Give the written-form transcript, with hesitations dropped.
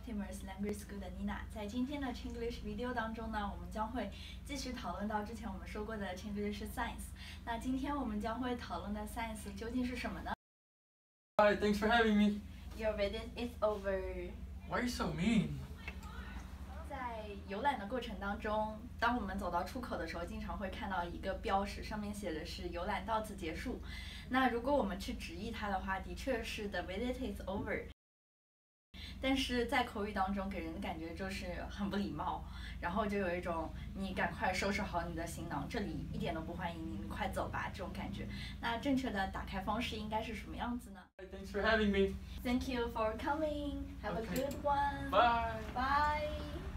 Optimus Language School 的 Nina。在今天的 Chinglish video 当中呢，我们将会继续讨论到之前我们说过的 Chinglish Science。那今天我们将会讨论的 Science 究竟是什么呢 Hi, thanks for having me. Your visit is over. Why are you so mean? 在游览的过程当中，当我们走到出口的时候，经常会看到一个标识，上面写的是游览到此结束。那如果我们去直译它的话，的确是 The visit is over。但是在口语当中给人的感觉就是很不礼貌，然后就有一种你赶快收拾好你的行囊，这里一点都不欢迎你，你快走吧这种感觉。那正确的打开方式应该是什么样子呢 Hi, thanks for having me. Thank you for coming. Have a good one. Bye. Bye.